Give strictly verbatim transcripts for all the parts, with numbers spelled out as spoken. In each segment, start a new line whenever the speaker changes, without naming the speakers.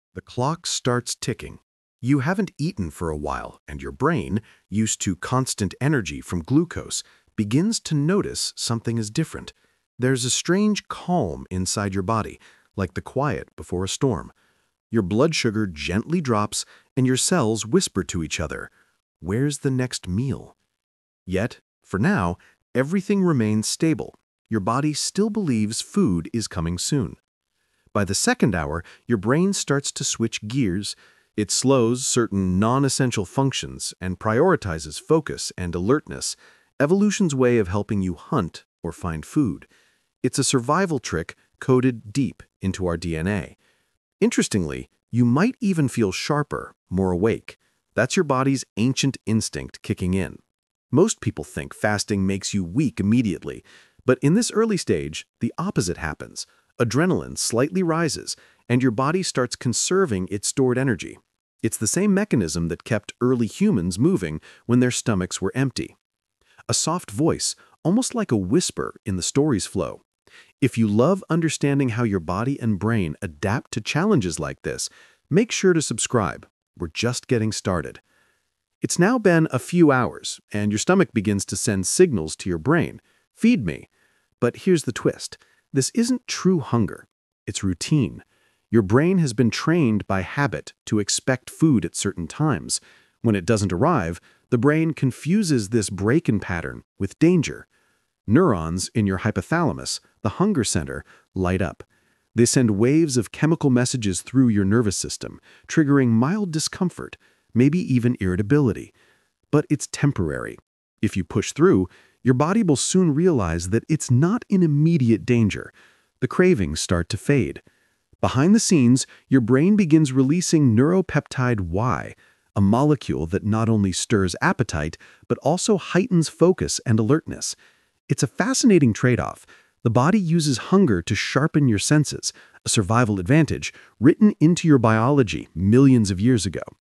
The clock starts ticking. You haven't eaten for a while, and your brain, used to constant energy from glucose, begins to notice something is different. There's a strange calm inside your body, like the quiet before a storm. Your blood sugar gently drops, and your cells whisper to each other, "Where's the next meal?" Yet, for now, everything remains stable. Your body still believes food is coming soon. By the second hour, your brain starts to switch gears. It slows certain non-essential functions and prioritizes focus and alertness, evolution's way of helping you hunt or find food. It's a survival trick coded deep into our D N A. Interestingly, you might even feel sharper, more awake. That's your body's ancient instinct kicking in. Most people think fasting makes you weak immediately, but in this early stage, the opposite happens. Adrenaline slightly rises, and your body starts conserving its stored energy. It's the same mechanism that kept early humans moving when their stomachs were empty. A soft voice, almost like a whisper in the story's flow. If you love understanding how your body and brain adapt to challenges like this, make sure to subscribe. We're just getting started. It's now been a few hours, and your stomach begins to send signals to your brain. Feed me. But here's the twist. This isn't true hunger. It's routine. Your brain has been trained by habit to expect food at certain times. When it doesn't arrive, the brain confuses this break-in pattern with danger. Neurons in your hypothalamus, the hunger center, light up. They send waves of chemical messages through your nervous system, triggering mild discomfort, maybe even irritability. But it's temporary. If you push through, your body will soon realize that it's not in immediate danger. The cravings start to fade. Behind the scenes, your brain begins releasing neuropeptide Y, a molecule that not only stirs appetite, but also heightens focus and alertness. It's a fascinating trade-off. The body uses hunger to sharpen your senses, a survival advantage written into your biology millions of years ago.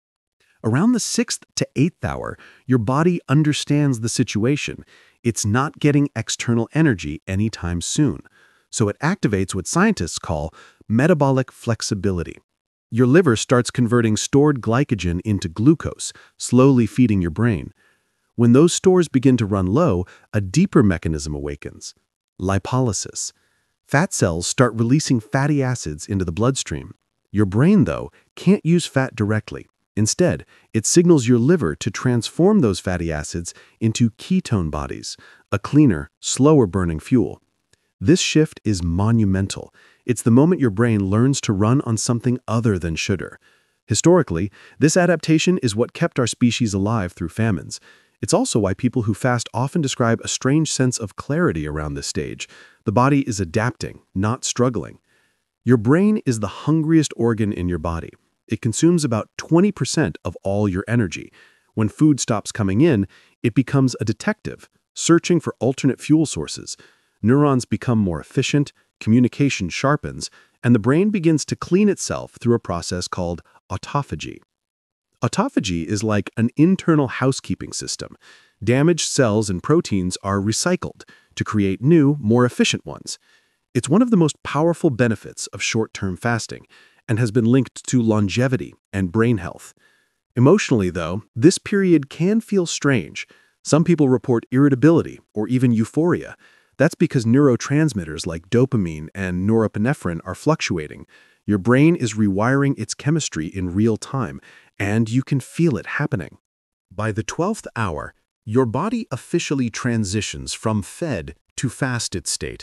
Around the sixth to eighth hour, your body understands the situation. It's not getting external energy anytime soon. So it activates what scientists call metabolic flexibility. Your liver starts converting stored glycogen into glucose, slowly feeding your brain. When those stores begin to run low, a deeper mechanism awakens: lipolysis. Fat cells start releasing fatty acids into the bloodstream. Your brain, though, can't use fat directly. Instead, it signals your liver to transform those fatty acids into ketone bodies, a cleaner, slower-burning fuel. This shift is monumental. It's the moment your brain learns to run on something other than sugar. Historically, this adaptation is what kept our species alive through famines. It's also why people who fast often describe a strange sense of clarity around this stage. The body is adapting, not struggling. Your brain is the hungriest organ in your body. It consumes about twenty percent of all your energy. When food stops coming in, it becomes a detective, searching for alternate fuel sources. Neurons become more efficient, communication sharpens, and the brain begins to clean itself through a process called autophagy. Autophagy is like an internal housekeeping system. Damaged cells and proteins are recycled to create new, more efficient ones. It's one of the most powerful benefits of short-term fasting, and has been linked to longevity and brain health. Emotionally, though, this period can feel strange. Some people report irritability or even euphoria. That's because neurotransmitters like dopamine and norepinephrine are fluctuating. Your brain is rewiring its chemistry in real time, and you can feel it happening. By the twelfth hour, your body officially transitions from fed to fasted state.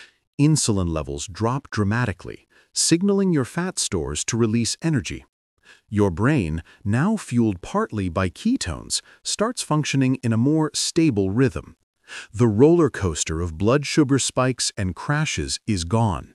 Insulin levels drop dramatically, signaling your fat stores to release energy. Your brain, now fueled partly by ketones, starts functioning in a more stable rhythm. The roller coaster of blood sugar spikes and crashes is gone.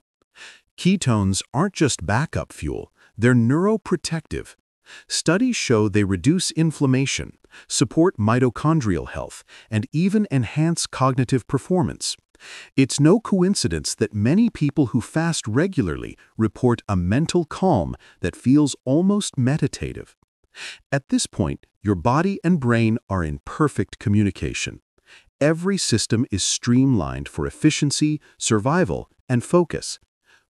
Ketones aren't just backup fuel, they're neuroprotective. Studies show they reduce inflammation, support mitochondrial health, and even enhance cognitive performance. It's no coincidence that many people who fast regularly report a mental calm that feels almost meditative. At this point, your body and brain are in perfect communication. Every system is streamlined for efficiency, survival, and focus.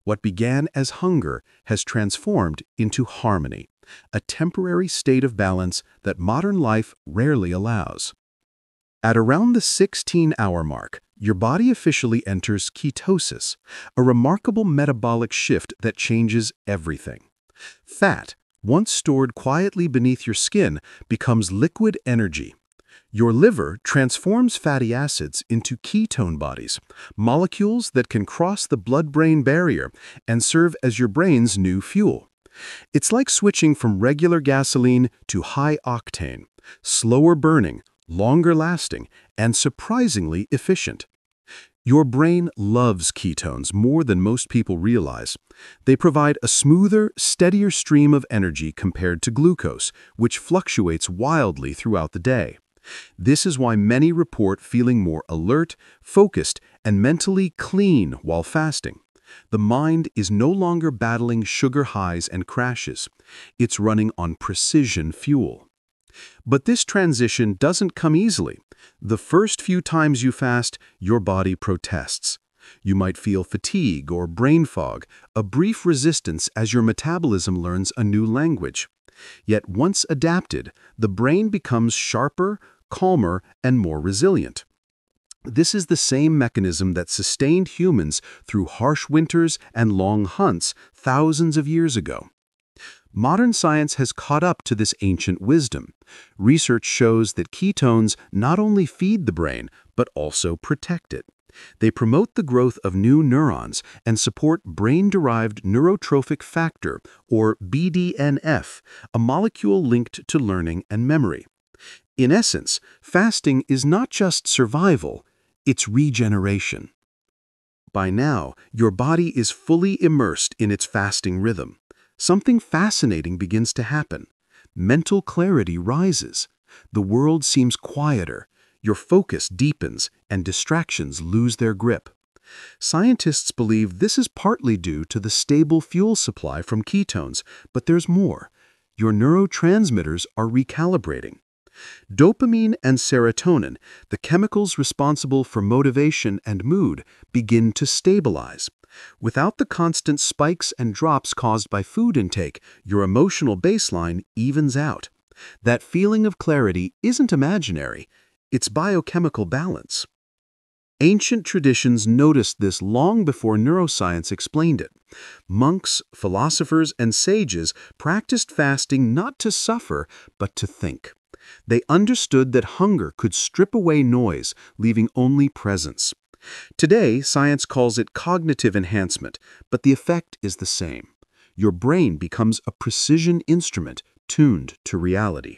What began as hunger has transformed into harmony, a temporary state of balance that modern life rarely allows. At around the sixteen-hour mark, your body officially enters ketosis, a remarkable metabolic shift that changes everything. Fat, once stored quietly beneath your skin, becomes liquid energy. Your liver transforms fatty acids into ketone bodies, molecules that can cross the blood-brain barrier and serve as your brain's new fuel. It's like switching from regular gasoline to high octane, slower burning, longer lasting, and surprisingly efficient. Your brain loves ketones more than most people realize. They provide a smoother, steadier stream of energy compared to glucose, which fluctuates wildly throughout the day. This is why many report feeling more alert, focused, and mentally clean while fasting. The mind is no longer battling sugar highs and crashes. It's running on precision fuel. But this transition doesn't come easily. The first few times you fast, your body protests. You might feel fatigue or brain fog, a brief resistance as your metabolism learns a new language. Yet once adapted, the brain becomes sharper, calmer, and more resilient. This is the same mechanism that sustained humans through harsh winters and long hunts thousands of years ago. Modern science has caught up to this ancient wisdom. Research shows that ketones not only feed the brain, but also protect it. They promote the growth of new neurons and support brain-derived neurotrophic factor, or B D N F, a molecule linked to learning and memory. In essence, fasting is not just survival, it's regeneration. By now, your body is fully immersed in its fasting rhythm. Something fascinating begins to happen. Mental clarity rises. The world seems quieter. Your focus deepens, and distractions lose their grip. Scientists believe this is partly due to the stable fuel supply from ketones, but there's more. Your neurotransmitters are recalibrating. Dopamine and serotonin, the chemicals responsible for motivation and mood, begin to stabilize. Without the constant spikes and drops caused by food intake, your emotional baseline evens out. That feeling of clarity isn't imaginary, it's biochemical balance. Ancient traditions noticed this long before neuroscience explained it. Monks, philosophers, and sages practiced fasting not to suffer, but to think. They understood that hunger could strip away noise, leaving only presence. Today, science calls it cognitive enhancement, but the effect is the same. Your brain becomes a precision instrument tuned to reality.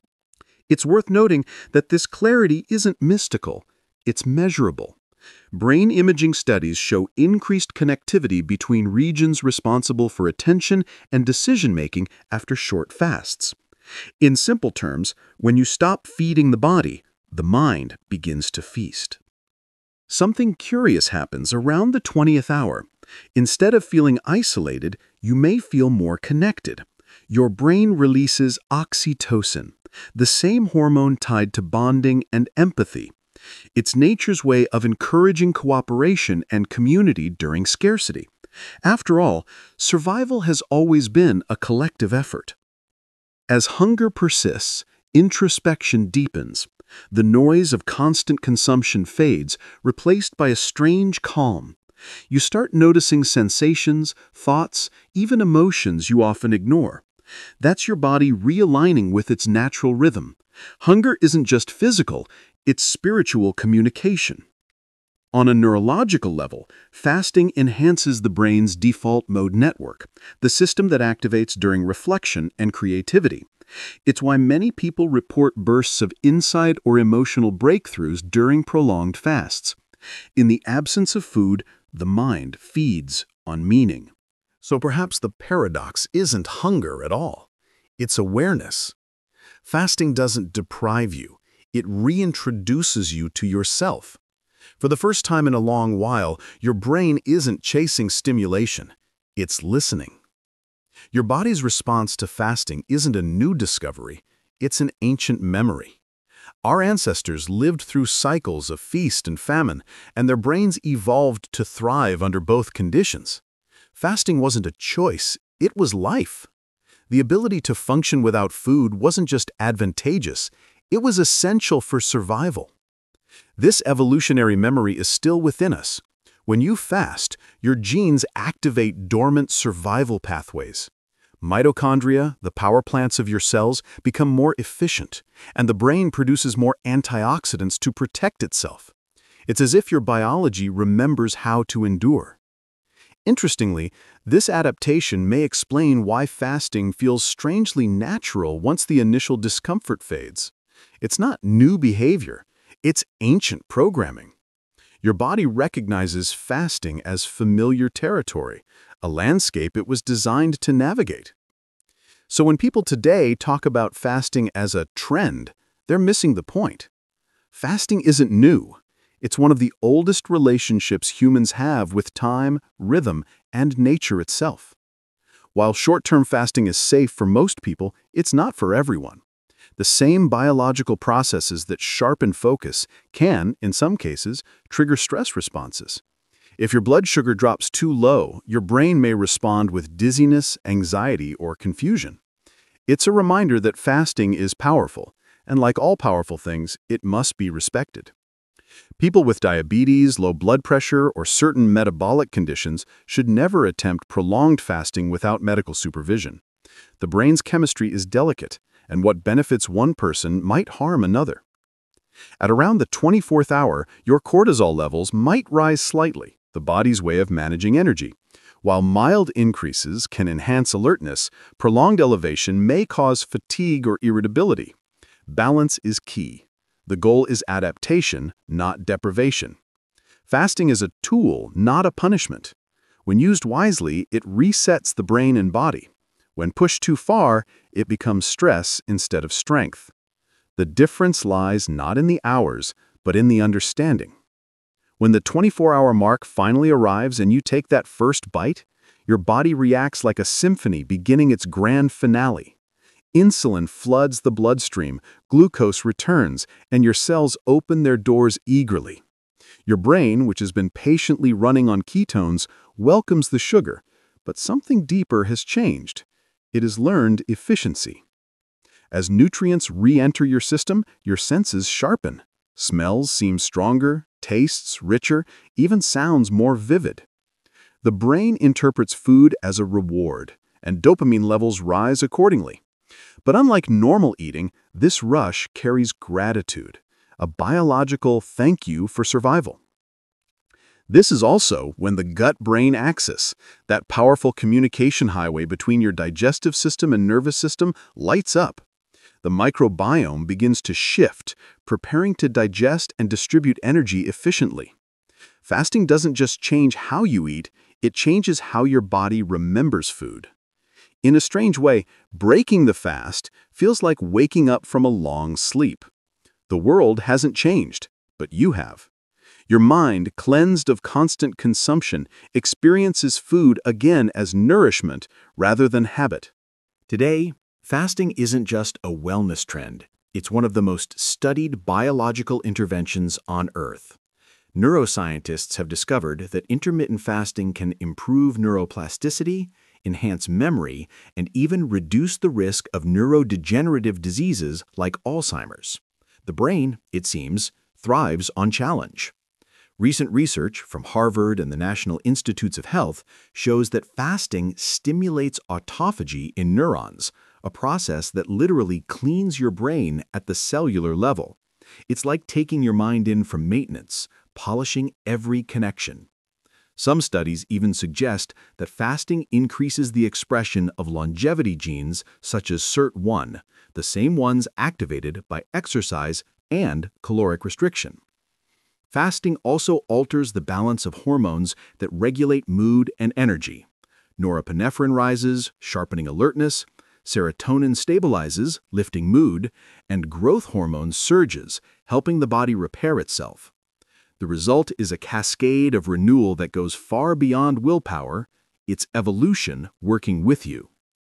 It's worth noting that this clarity isn't mystical, it's measurable. Brain imaging studies show increased connectivity between regions responsible for attention and decision-making after short fasts. In simple terms, when you stop feeding the body, the mind begins to feast. Something curious happens around the twentieth hour. Instead of feeling isolated, you may feel more connected. Your brain releases oxytocin, the same hormone tied to bonding and empathy. It's nature's way of encouraging cooperation and community during scarcity. After all, survival has always been a collective effort. As hunger persists, introspection deepens. The noise of constant consumption fades, replaced by a strange calm. You start noticing sensations, thoughts, even emotions you often ignore. That's your body realigning with its natural rhythm. Hunger isn't just physical, it's spiritual communication. On a neurological level, fasting enhances the brain's default mode network, the system that activates during reflection and creativity. It's why many people report bursts of insight or emotional breakthroughs during prolonged fasts. In the absence of food, the mind feeds on meaning. So perhaps the paradox isn't hunger at all. It's awareness. Fasting doesn't deprive you. It reintroduces you to yourself. For the first time in a long while, your brain isn't chasing stimulation. It's listening. Your body's response to fasting isn't a new discovery. It's an ancient memory. Our ancestors lived through cycles of feast and famine, and their brains evolved to thrive under both conditions. Fasting wasn't a choice, it was life. The ability to function without food wasn't just advantageous, it was essential for survival. This evolutionary memory is still within us. When you fast, your genes activate dormant survival pathways. Mitochondria, the power plants of your cells, become more efficient, and the brain produces more antioxidants to protect itself. It's as if your biology remembers how to endure. Interestingly, this adaptation may explain why fasting feels strangely natural once the initial discomfort fades. It's not new behavior, it's ancient programming. Your body recognizes fasting as familiar territory, a landscape it was designed to navigate. So when people today talk about fasting as a trend, they're missing the point. Fasting isn't new. It's one of the oldest relationships humans have with time, rhythm, and nature itself. While short-term fasting is safe for most people, it's not for everyone. The same biological processes that sharpen focus can, in some cases, trigger stress responses. If your blood sugar drops too low, your brain may respond with dizziness, anxiety, or confusion. It's a reminder that fasting is powerful, and like all powerful things, it must be respected. People with diabetes, low blood pressure, or certain metabolic conditions should never attempt prolonged fasting without medical supervision. The brain's chemistry is delicate, and what benefits one person might harm another. At around the twenty-fourth hour, your cortisol levels might rise slightly, the body's way of managing energy. While mild increases can enhance alertness, prolonged elevation may cause fatigue or irritability. Balance is key. The goal is adaptation, not deprivation. Fasting is a tool, not a punishment. When used wisely, it resets the brain and body. When pushed too far, it becomes stress instead of strength. The difference lies not in the hours, but in the understanding. When the twenty-four hour mark finally arrives and you take that first bite, your body reacts like a symphony beginning its grand finale. Insulin floods the bloodstream, glucose returns, and your cells open their doors eagerly. Your brain, which has been patiently running on ketones, welcomes the sugar, but something deeper has changed. It has learned efficiency. As nutrients re-enter your system, your senses sharpen. Smells seem stronger, tastes richer, even sounds more vivid. The brain interprets food as a reward, and dopamine levels rise accordingly. But unlike normal eating, this rush carries gratitude, a biological thank you for survival. This is also when the gut-brain axis, that powerful communication highway between your digestive system and nervous system, lights up. The microbiome begins to shift, preparing to digest and distribute energy efficiently. Fasting doesn't just change how you eat, it changes how your body remembers food. In a strange way, breaking the fast feels like waking up from a long sleep. The world hasn't changed, but you have. Your mind, cleansed of constant consumption, experiences food again as nourishment rather than habit.
Today, fasting isn't just a wellness trend. It's one of the most studied biological interventions on Earth. Neuroscientists have discovered that intermittent fasting can improve neuroplasticity, enhance memory, and even reduce the risk of neurodegenerative diseases like Alzheimer's. The brain, it seems, thrives on challenge. Recent research from Harvard and the National Institutes of Health shows that fasting stimulates autophagy in neurons, a process that literally cleans your brain at the cellular level. It's like taking your mind in from maintenance, polishing every connection. Some studies even suggest that fasting increases the expression of longevity genes such as S I R T one, the same ones activated by exercise and caloric restriction. Fasting also alters the balance of hormones that regulate mood and energy. Norepinephrine rises, sharpening alertness, serotonin stabilizes, lifting mood, and growth hormone surges, helping the body repair itself. The result is a cascade of renewal that goes far beyond willpower. It's evolution working with you.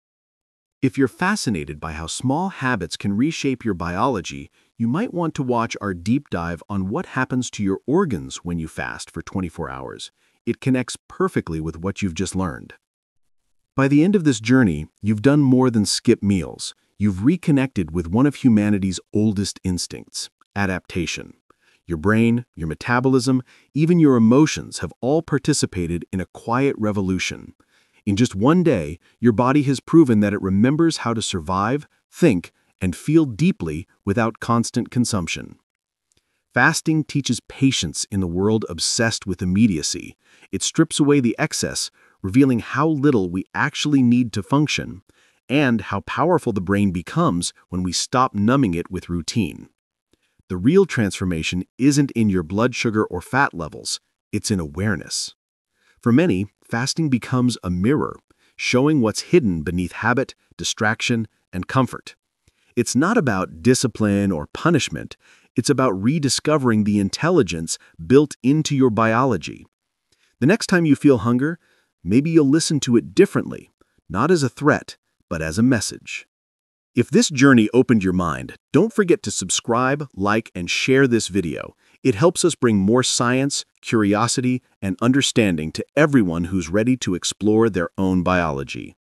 If you're fascinated by how small habits can reshape your biology, you might want to watch our deep dive on what happens to your organs when you fast for twenty-four hours. it connects perfectly with what you've just learned. By the end of this journey, you've done more than skip meals. You've reconnected with one of humanity's oldest instincts, adaptation. Your brain, your metabolism, even your emotions have all participated in a quiet revolution. In just one day, your body has proven that it remembers how to survive, think, and feel deeply without constant consumption. Fasting teaches patience in the world obsessed with immediacy. It strips away the excess, revealing how little we actually need to function, and how powerful the brain becomes when we stop numbing it with routine. The real transformation isn't in your blood sugar or fat levels, it's in awareness. For many, fasting becomes a mirror, showing what's hidden beneath habit, distraction, and comfort. It's not about discipline or punishment, it's about rediscovering the intelligence built into your biology. The next time you feel hunger, maybe you'll listen to it differently, not as a threat, but as a message. If this journey opened your mind, don't forget to subscribe, like, and share this video. It helps us bring more science, curiosity, and understanding to everyone who's ready to explore their own biology.